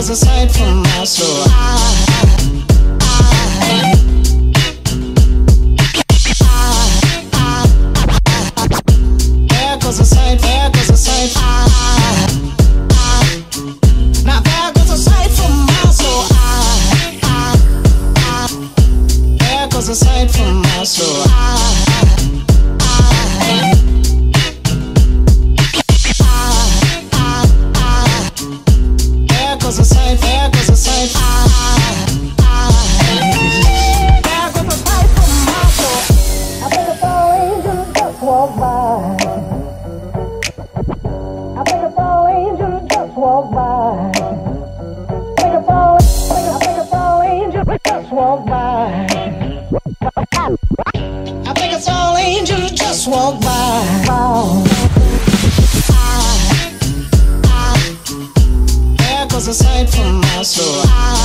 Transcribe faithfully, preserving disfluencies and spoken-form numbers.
goes a sight from my soul. There goes a sight, there goes a sight. Now there goes a sight from my soul. There goes a sight from my soul. There goes a sight, there goes a sight. There goes a sight from my soul. I think a fall angel just walked by. I think a fall angel just walked by. I think a fall, I think a fall angel just walked by. I think a fall angel just walked by. There goes a sight from my soul.